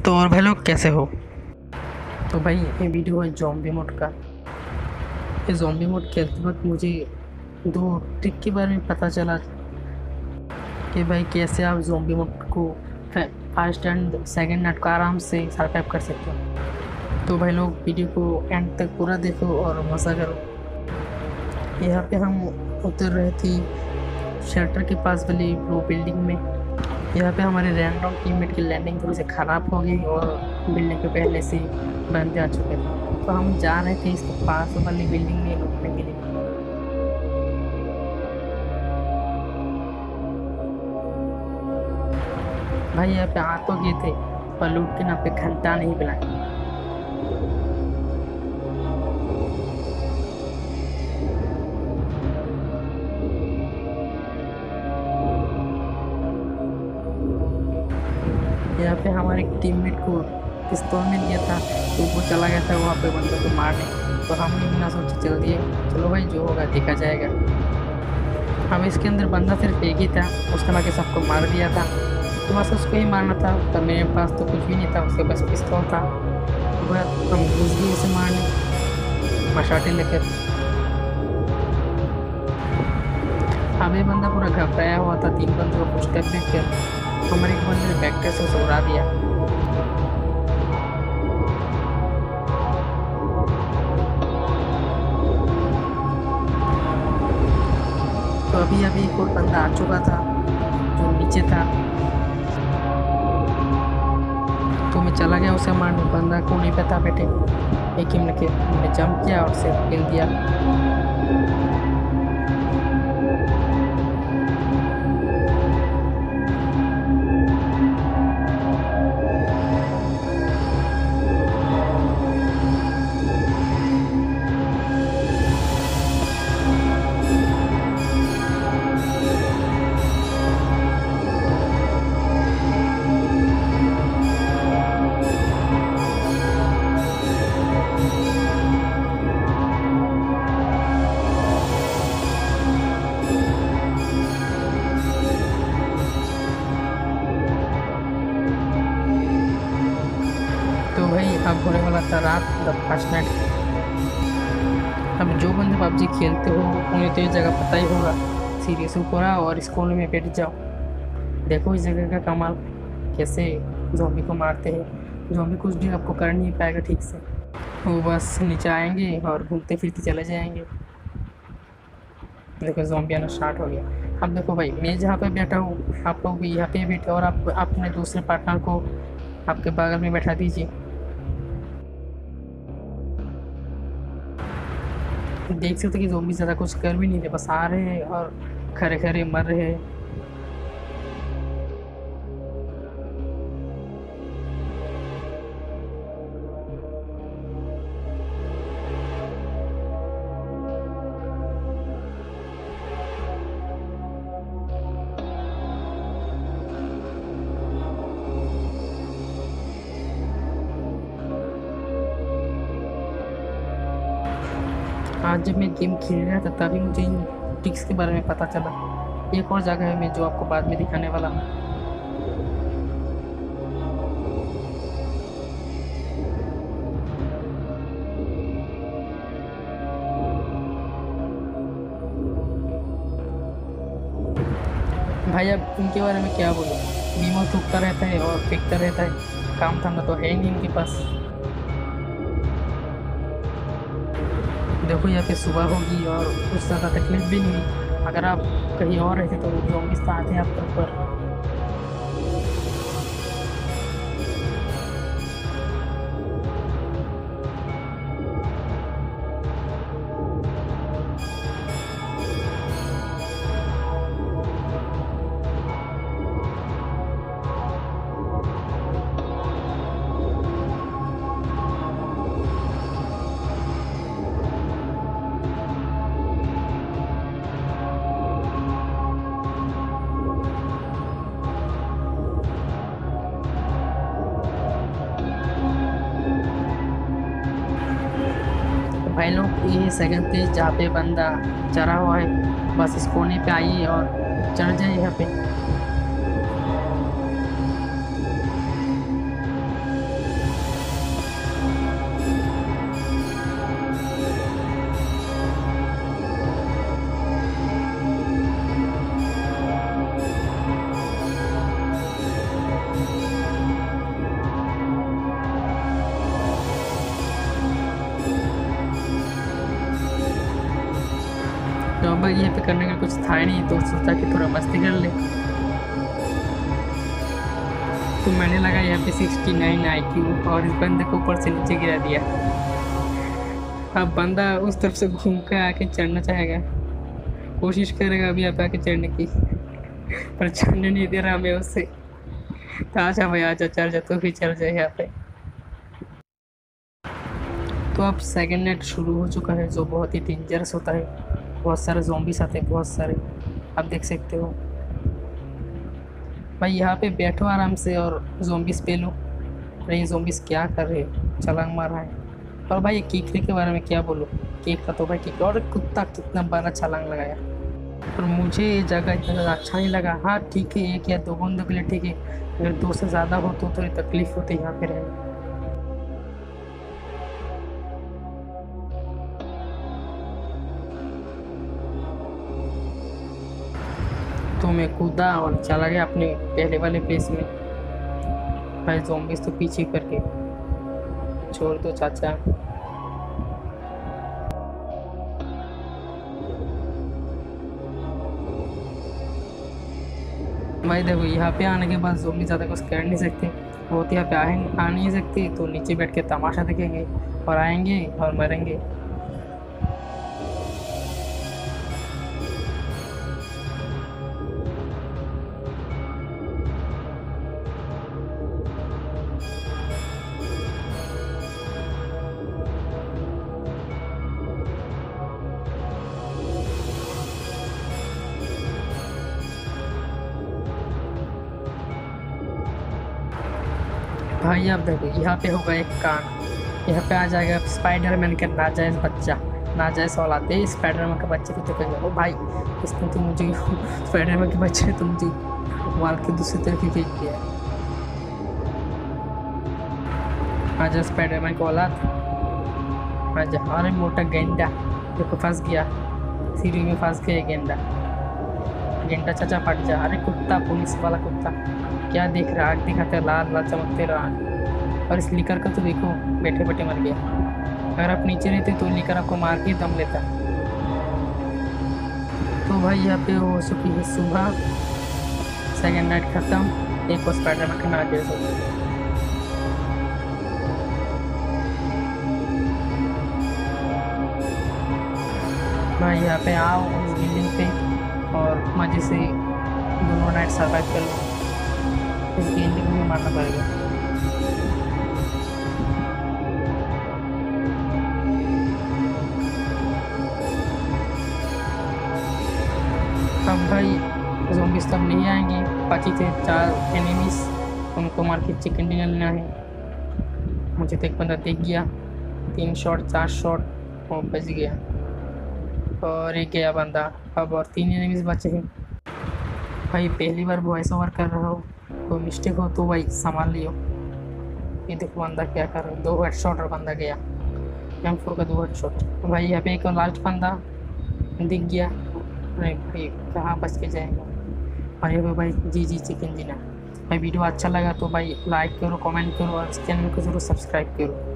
तो और भाई लोग कैसे हो। तो भाई ये वीडियो है ज़ॉम्बी मोड का। ये ज़ॉम्बी मोड खेलते वक्त मुझे दो ट्रिक के बारे में पता चला कि भाई कैसे आप ज़ॉम्बी मोड को फर्स्ट एंड सेकंड नेट को आराम से सर्वाइव कर सकते हो। तो भाई लोग वीडियो को एंड तक पूरा देखो और मज़ा करो। यहाँ पे हम उतर रहे थे शेल्टर के पास वाली ब्लू बिल्डिंग में। यहाँ पे हमारे रैंडम टीममेट की लैंडिंग थोड़ी सी ख़राब हो गई और बिल्डिंग पे पहले से बंदे आ चुके थे, तो हम जा रहे थे इसके पास वाली बिल्डिंग में लूटने के लिए। भाई यहाँ पे आ तो गए थे पर लूट के ना पे घंटा नहीं बनाए। यहाँ पे हमारे टीममेट को पिस्तौल मिल गया था, तो वो चला गया था वहाँ पे बंदों को मारने। तो हमने बिना सोचे चल दिए, चलो भाई जो होगा देखा जाएगा। हम इसके अंदर बंदा सिर्फ एक ही था, उसने बाकी सबको मार दिया था, तो बस उसको ही मारना था। पर मेरे पास तो कुछ भी नहीं था, उसके पास पिस्तौल था। बस हम घुस गए उसे मारने मशाटे लेकर। अब ये बंदा पूरा घबराया हुआ था, 3 बंदों को पुश कर देकर हमारे एक बंदे ने बैक से उसे उड़ा दिया। तो अभी एक और बंदा आ चुका था जो नीचे था, तो मैं चला गया उसे मारने। बंदा को नहीं पता बेटे, एक ही मिनट के मैंने जंप किया और उसे किल दिया। तो भाई अब होने वाला था रात 5 मिनट। अब जो बंदे पबजी खेलते हो उन्हें तो ये जगह पता ही होगा। सीरियस ऊपर आओ और इस कोने में बैठ जाओ। देखो इस जगह का कमाल, कैसे ज़ॉम्बी को मारते हैं। ज़ॉम्बी कुछ भी आपको कर नहीं पाएगा ठीक से, वो बस नीचे आएंगे और घूमते फिरते चले जाएंगे। देखो ज़ॉम्बी आना स्टार्ट हो गया। अब देखो भाई मैं जहाँ पे बैठा हूँ आप लोग भी यहाँ पे बैठे और आप अपने दूसरे पार्टनर को आपके बगल में बैठा दीजिए। देख सकते कि ज़ॉम्बी ज़्यादा कुछ कर भी नहीं रहे, बस आ रहे हैं और खड़े खड़े मर रहे हैं। आज जब मैं गेम खेल रहा था तभी मुझे इन ट्रिक्स के बारे में पता चला। एक और जगह है मैं जो आपको बाद में दिखाने वाला हूँ। भाई अब इनके बारे में क्या बोलूँ, बीमो थूकता रहता है और फेंकता रहता है, काम धाम तो है नहीं इनके पास। देखो यहाँ पे सुबह होगी और कुछ ज़्यादा तकलीफ भी नहीं हुई। अगर आप कहीं और रहते तो ज़ॉम्बीज़ तो आते हैं आपके ऊपर। भाई लोग ये सेकंड पेज जहाँ पे बंदा चढ़ा हुआ है, बस इस कोने पे आइए और चढ़ जाइए यहाँ पे। अब भाई यहाँ पे करने का कुछ था ही नहीं, तो सोचा कि थोड़ा मस्ती कर ले। तो मैंने लगा यहाँ पे 69 IQ और इस बंदे को ऊपर से नीचे गिरा दिया। अब बंदा उस तरफ से घूम कर आके चढ़ना चाहेगा, कोशिश करेगा अभी यहाँ पे आके चढ़ने की, पर चढ़ने नहीं दे रहा हमें उससे। तो आजा भाई आजा, चढ़ जा, तो भी चढ़ जाए यहाँ पे। तो अब सेकेंड नेट शुरू हो चुका है, जो बहुत ही डेंजरस होता है। बहुत सारे ज़ॉम्बीज आते हैं, बहुत सारे, आप देख सकते हो भाई। यहाँ पे बैठो आराम से और ज़ॉम्बीज पे लो। अरे ये ज़ॉम्बीज क्या कर रहे हैं, छलांग मार रहा है। और भाई ये कीकरी के बारे में क्या बोलूँ, केक का तो भाई केक, और कुत्ता कितना बड़ा छलांग लगाया। और मुझे ये जगह इतना ज़्यादा अच्छा नहीं लगा। हाँ ठीक है, 1 या 2 बंदों के लिए ठीक है, अगर 2 से ज़्यादा हो तो थोड़ी तकलीफ होती है यहाँ पे रहने। तो मैं कूदा और चला गया अपने पहले वाले प्लेस में। भाई ज़ॉम्बीज तो पीछे करके छोड़ दो चाचा। भाई देखो यहाँ पे आने के बाद ज़ॉम्बी ज़्यादा कुछ कर नहीं सकते, वो तो यहाँ पे आ नहीं सकते, तो नीचे बैठ के तमाशा देखेंगे और आएंगे और मरेंगे। भाई अब देखो यहाँ पे होगा एक कांड, यहाँ पे आ जाएगा स्पाइडरमैन का नाजायज़ बच्चा, नाजायज़ औलाद है स्पाइडरमैन के बच्चे को। तो कहेगा ओ भाई, इसने तो मुझे स्पाइडरमैन के बच्चे ने तो मुझे मार के दूसरी तरफ ही फेंक दिया। आजा स्पाइडरमैन का औलाद, आजा। अरे मोटा गेंडा देखो फंस गया, सीढ़ी में फंस गया गेंडा। गेंडा चाचा फट जा। अरे कुत्ता, पुलिस वाला कुत्ता, क्या देख रहा है, आग दिखाते लाल लाल चमकते रहा। और इस लीकर का तो देखो बैठे बैठे मर गया। अगर आप नीचे रहते तो लीकर आपको मार के दम लेता। तो भाई यहाँ पे हो चुकी है सुबह, सेकेंड नाइट खत्म, एक और स्पाइडरमैन का नाजायज़ हो गया। भाई यहाँ पे आओ इस बिल्डिंग पे और मज़े से दोनों नाइट सर्वाइव कर लो। इस गेंडे को भी मारना पड़ेगा। अब भाई ज़ॉम्बीज़ तब नहीं आएंगे, बाकी थे 4 एनिमीज, उनको मार के चिकन डिनर लेना है। मुझे तो एक बंदा देख गया, 3 शॉट 4 शॉट और बच गया, और एक गया बंदा। अब और 3 एनिमीज बचे हैं। भाई पहली बार वॉइस ओवर कर रहा हो, कोई मिस्टेक हो तो भाई संभाल लियो। ये देखो बंदा क्या कर रहा है, 2 हेडशॉट और बंदा गया, M4 का 2 हेडशॉट। भाई यहाँ पे एक और लास्ट बंदा दिख गया। अरे भाई कहाँ बच के जाएगा। और ये भाई जी चिकन डिनर। भाई वीडियो अच्छा लगा तो भाई लाइक करो, कमेंट करो और इस चैनल को ज़रूर सब्सक्राइब करो।